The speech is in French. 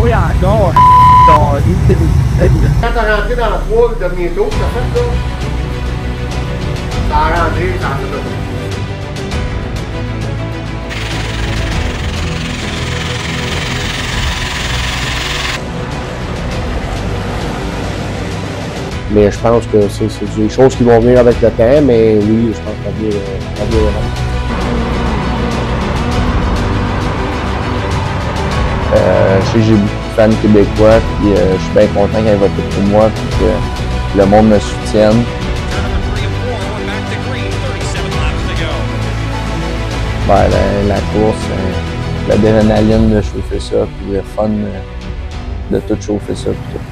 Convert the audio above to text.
Oui, encore. Quand t'as rentré dans le 3 le dernier tour, t'as fait là? T'as rentré, t'as fait ça. Mais je pense que c'est des choses qui vont venir avec le temps, mais oui, je pense que ça vient vraiment. Je sais que j'ai beaucoup de fans québécois, puis je suis bien content qu'ils aient voté pour moi, puis que le monde me soutienne. Ben, la course, l'adrénaline de chauffer ça, puis le fun de tout chauffer ça. Puis tout.